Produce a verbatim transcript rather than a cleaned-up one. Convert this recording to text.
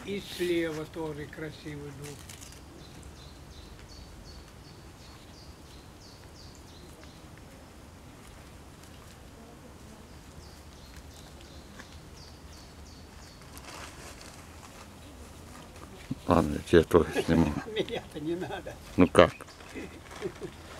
И слева тоже красивый дуб. Ладно, я тебя тоже сниму. Меня-то не надо. Ну как?